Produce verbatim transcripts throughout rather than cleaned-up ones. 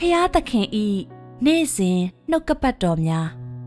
ဖျားသခင်ဤနေ့စဉ်နှုတ်ကပတ်တော်များ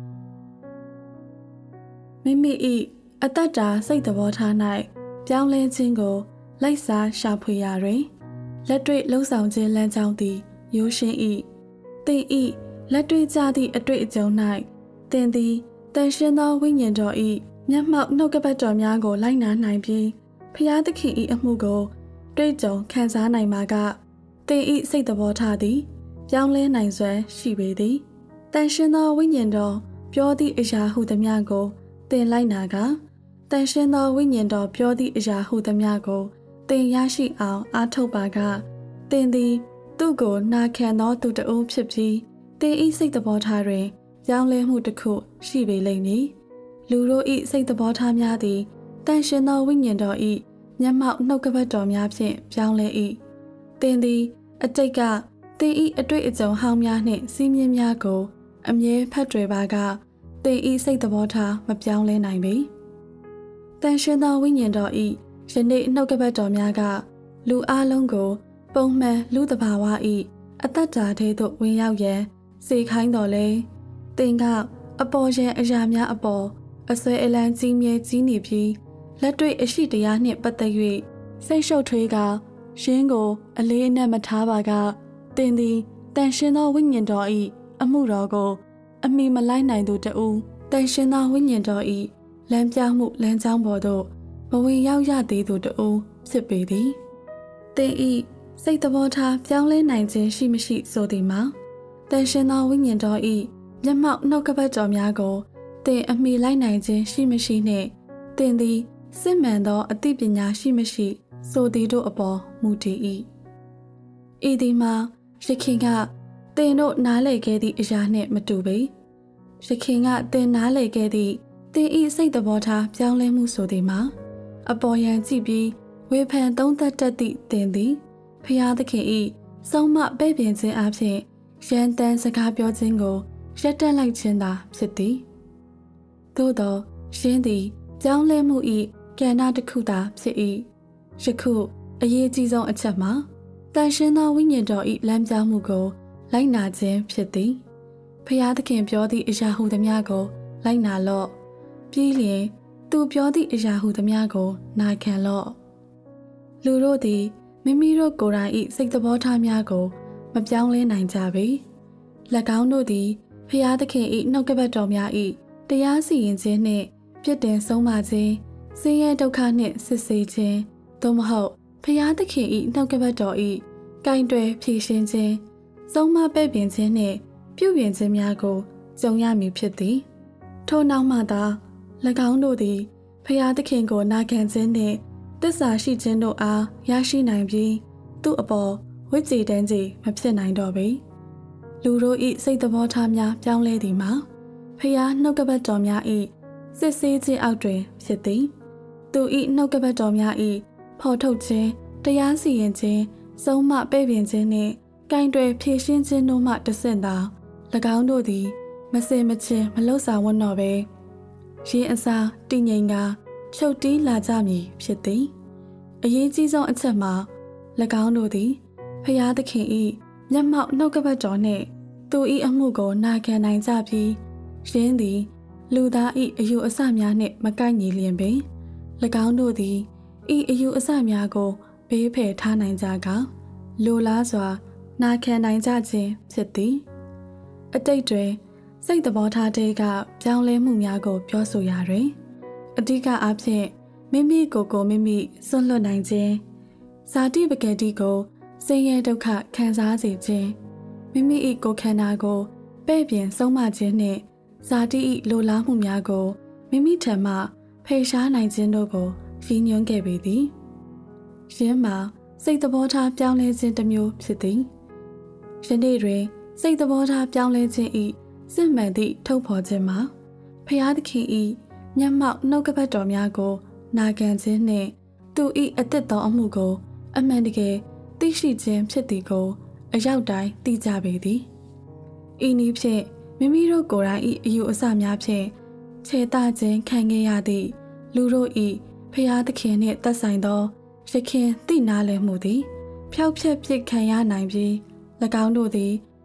မိမိ၏အတ္တတာစိတ်သဘောထား၌ပြောင်းလဲခြင်းကိုလိုက်စားရှာဖွေရာတွင်လက်တွေ့လှုံ့ဆော်ခြင်းလမ်းကြောင်းသည်ရိုးရှင်း၏သင်၏လက်တွေ့ကြသည့်အတွေ့အကြုံ၌သင်သည်တန်ရှင်းသောဝိညာဉ်တော်၏မျက်မှောက်နှုတ်ကပတ်တော်များကိုလိုက်နာနိုင်ပြီးဖျားသခင်၏အမှုကိုတွေ့ကြုံခံစားနိုင်မှာကသင်၏စိတ်သဘောထားသည်ပြောင်းလဲနိုင်စွမ်းရှိပေသည်တန်ရှင်းသောဝိညာဉ်တော်ပြောသည့်အရာဟုသမျှကိုသင်လိုက်နာကတန်ရှင်းသောဝိညာဉ်တော်ပြောသည့်အရာဟုသမျှကိုသင်ရရှိအောင်အားထုတ်ပါကသင်သည်သူ့ကိုနာခံသောသူတဦးဖြစ်ပြီးသင်၏စိတ်သဘောထားတွင်ပြောင်းလဲမှုတစ်ခုရှိပေလိမ့်မည်လူတို့၏စိတ်သဘောထားများသည်တန်ရှင်းသောဝိညာဉ်တော်၏မျက်မှောက်နှုတ်ကပတ်တော်များဖြင့်ပြောင်းလဲ၏သင်သည်အတိတ်ကသင်၏အတွေ့အကြုံဟောင်းများနှင့်စီးမြင်များကိုအမြဲဖတ်တွေ့ပါကသင်၏စိတ်သဘောထားမပြောင်းလဲနိုင်ပေတန်ရှင်းသောဝိညာဉ်တော်၏ယနေ့နှုတ်ကပတ်တော်များကလူအလုံးကိုပုံမှန်လူသဘာဝ၏အတ္တဓာတ်ထဲသို့ဝင်ရောက်ရန်စေခိုင်းတော်လဲသင်ကအပေါ်ယံအရာများအပေါ်အဆွဲအလန်းကြီးမြဲကြီးနေပြီးလက်တွေ့အရှိတရားနှင့်ပတ်သက်၍စိတ်ရှုပ်ထွေးကရှင်းကိုအလေးအနက်မထားပါကသင်သည်တန်ရှင်းသောဝိညာဉ်တော်၏အမှုတော်ကိုအမိမလိုက်နိုင်သူတဦးတန်ရှင်းသောဝိညာဉ်တော်၏လမ်းပြမှုလမ်းကြောင်းပေါ်သို့မဝင်ရောက်ရသေးသူတဦးဖြစ်ပေသည်သင်၏စိတ်သဘောထားပြောင်းလဲနိုင်ခြင်းရှိမရှိဆိုသည်မှာတန်ရှင်းသောဝိညာဉ်တော်၏မျက်မှောက်နှုတ်ကပတ်တော်များကိုသင်အမိလိုက်နိုင်ခြင်းရှိမရှိနှင့်သင်သည်စစ်မှန်သောအသိပညာရှိမရှိဆိုသည်တို့အပေါ်မူတည်၏ဤသည်မှာရခင်ကသင်တို့နားလည်ခဲ့သည့်အရာနှင့်မတူပေရခင်ကသင်နားလည်ခဲ့သည့်သင်၏စိတ်သဘောထားပြောင်းလဲမှုဆိုသည်မှာအပေါ်ယံကြည့်ပြီးဝေဖန်သုံးသပ်တတ်သည့်သင်သည်ဖျားသခင်၏ဆုံးမပဲ့ပြင်ခြင်းအပြင်ရန်တမ်းစကားပြောခြင်းကိုရပ်တန့်လိုက်ခြင်းသာဖြစ်သည်သို့သောရှင်းသည်ပြောင်းလဲမှု၏ကဏ္ဍတစ်ခုသာဖြစ်၏ယခုအရေးကြီးဆုံးအချက်မှာတန်ရှင်းသောဝိညာဉ်တော်၏လမ်းပြမှုကိုလိုက်နာခြင်းဖြစ်သည်ဖျားသခင်ပြောသည့်အရာဟုသမျှကိုလိုက်နာလော့ပြီးလျင်သူပြောသည့်အရာဟုသမျှကိုနာခံလော့လူတို့သည်မိမိတို့ကိုယ်တိုင်၏စိတ်သဘောထားများကိုမပြောင်းလဲနိုင်ကြပေ၎င်းတို့သည်ဖျားသခင်၏နှုတ်ကပတ်တော်များ၏တရားစီရင်ခြင်းနှင့်ပြစ်တင်ဆုံးမခြင်းဆင်းရဲဒုက္ခနှင့်စစ်ဆေးခြင်းသို့မဟုတ်ဖျားသခင်၏နှုတ်ကပတ်တော်၏ကင်တွယ်ဖြည့်ရှင်းခြင်းဆုံးမပဲ့ပြင်ခြင်းနှင့်ပြုပြင်ခြင်းများကိုကြုံရမည်ဖြစ်သည်ထို့နောက်မှသာ၎င်းတို့သည်ဖျားသခင်ကိုနာခံခြင်းနှင့်သစ္စာရှိခြင်းတို့အားရရှိနိုင်ပြီးသူ့အပေါ်ဝိကြည်တန်းကြီးမဖြစ်နိုင်တော့ပေလူတို့၏စိတ်သဘောထားများပြောင်းလဲသည်မှာဖျားနှုတ်ကပတ်တော်များ၏စစ်ဆေးခြင်းအောက်တွင်ဖြစ်သည်သူ၏နှုတ်ကပတ်တော်များ၏ဖော်ထုတ်ခြင်းတရားစီရင်ခြင်းဆုံးမပဲ့ပြင်ခြင်းနှင့်ကင်တွယ်ဖြည့်ရှင်းခြင်းတို့မှတဆင့်သာ၎င်းတို့သည်မစင်မချင်းမလှုပ်ဆောင်ဝတ်တော့ပဲရင်းအစားတည်ငြိမ်ကချုပ်တီးလာကြမည်ဖြစ်သည်အရေးကြီးဆုံးအချက်မှာ၎င်းတို့သည်ဖျားသခင်၏မျက်မှောက်နှုတ်ကပတ်တော်နှင့်သူ၏အမှုကိုနာခံနိုင်ကြပြီးရင်းသည်လူသား၏အယူအဆများနှင့်မကိုက်ညီလျင်ပင်၎င်းတို့သည်ဤအယူအဆများကိုဘေးဖယ်ထားနိုင်ကြကလိုလားစွာနာခံနိုင်ကြခြင်းဖြစ်သည်အတိတ်တွင်စိတ်သဘောထားတွေကပြောင်းလဲမှုများကိုပြောဆိုရာတွင်အဓိကအားဖြင့်မိမိကိုယ်ကိုမိမိစွန့်လွတ်နိုင်ခြင်းဇာတိပကတိကိုဆင်းရဲဒုက္ခခံစားစေခြင်းမိမိ၏ကိုယ်ခန္ဓာကိုပဲ့ပြင်ဆုံးမခြင်းနှင့်ဇာတိ၏လိုလားမှုများကိုမိမိထံမှဖယ်ရှားနိုင်ခြင်းတို့ကိုရည်ညွှန်းခဲ့ပေသည်ယင်းမှာစိတ်သဘောထားပြောင်းလဲခြင်းတစ်မျိုးဖြစ်သည်ယနေ့တွင်စိတ်သဘောထားပြောင်းလဲခြင်း၏စစ်မှန်သည့်ထုတ်ဖော်ခြင်းမှာဖျားသခင်၏မျက်မှောက်နှုတ်ကပတ်တော်များကိုနာခံခြင်းနှင့်သူ၏အသက်သောအမှုကိုအမှန်တကယ်သိရှိခြင်းဖြစ်သည်ကိုအရောက်တိုင်းသိကြပေသည်ဤနည်းဖြင့်မိမိတို့ကိုယ်တိုင်၏အယူအဆများဖြင့်ခြေတခြင်းခံခဲ့ရသည့်လူတို့၏ဖျားသခင်နှင့်သက်ဆိုင်သောရခင်သိနာလည်မှုသည်ဖျောက်ဖျက်ပစ်ခံရနိုင်ပြီး၎င်းတို့သည်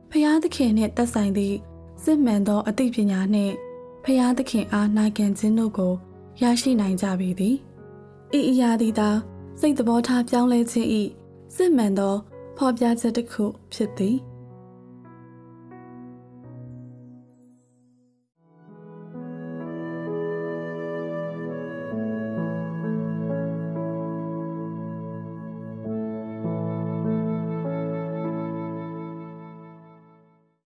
ဖျားသခင်နှင့်သက်ဆိုင်သည့်စစ်မှန်သောအသိပညာနှင့်ဖျားသခင်အားနိုင်ခံခြင်းတို့ကိုရရှိနိုင်ကြပေသည်ဤအရာသည်သာစိတ်သဘောထားပြောင်းလဲခြင်း၏စစ်မှန်သောဖော်ပြချက်တစ်ခုဖြစ်သည်